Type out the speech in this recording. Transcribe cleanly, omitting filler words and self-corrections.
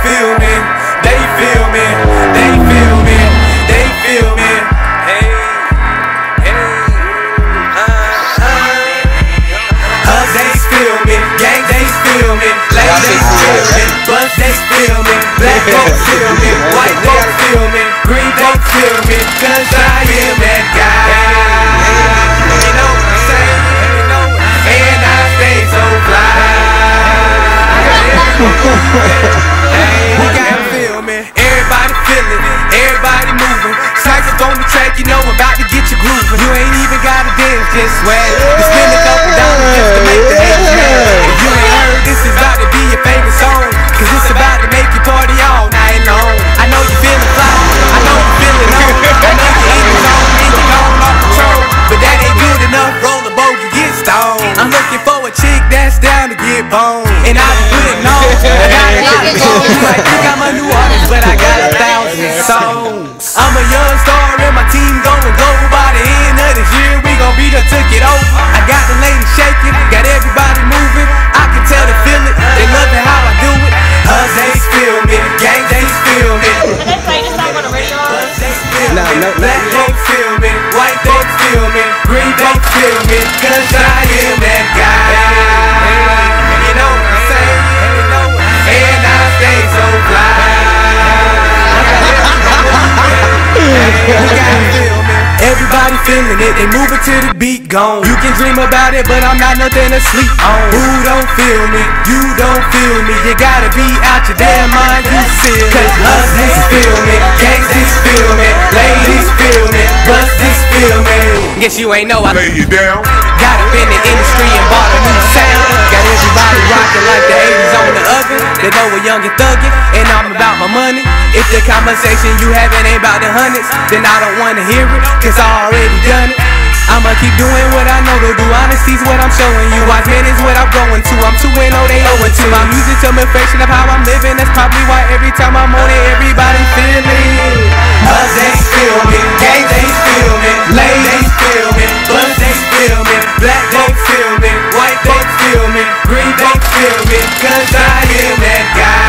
feel me, they feel me, they feel me, they feel me. Hey, hey, they feel me, gang, they feel me, ladies they feel me, bus they feel me, black folks feel me, white folks feel me, green folks feel me, cause I am that guy. You know what I'm saying? And I stay so fly. Hey, you gotta feel me. Everybody feeling, everybody moving. Snipes up on the track, you know I'm about to get you grooving. You ain't even gotta dance, just swag. You spend a couple dollars just to make the haters mad. If you ain't heard, this is about to be your favorite song, cause it's about to make you party all night long. I know you feeling fly, I know you feeling on, I know you eating zone and you gone off control, but that ain't good enough. Roll the boat, you get stoned. I'm looking for a chick that's down to get boned, and I be putting on. I got a lot of gold. You might think I'm a new artist, but I got 1,000 songs. I'm a young star and my team going global. By the end of this year, we gon' be done took it over. I got the ladies shaking, got everybody moving. I can tell they feel it, they love it how I do it. They feel me, gang, they feel me. Can they play this song on the radio? Black folks feel me, white folks feel me, green folks feel me, cause I am that guy. You know what I'm saying? And I stay so fly. You gotta feel me. Everybody feeling it, they moving to the beat gone. You can dream about it, but I'm not nothing to sleep on. Who don't feel me? You don't feel me. You gotta be out your damn mind, you feel me. Cause hustlers feel me, gangsters feel me, ladies feel me, busters feel me. Guess you ain't know I lay you down. Got up in the industry and bought a new sound. Got everybody rocking like the 80s on the oven. They know we're young and thuggin', and I'm about my money. If the conversation you having ain't about the hundreds, then I don't wanna hear it, cause I already done it. I'ma keep doing what I know to do. Honesty's what I'm showing you. Watch man is what I'm going to. I'm 2-0, they 0-2. My music's a reflection of how I'm living. That's probably why every time I'm on it, everybody feel it. They feel me, gang they feel me, ladies feel me, bus they feel me, black folks feel me, white folks feel me, green folks feel me, cause I am that guy.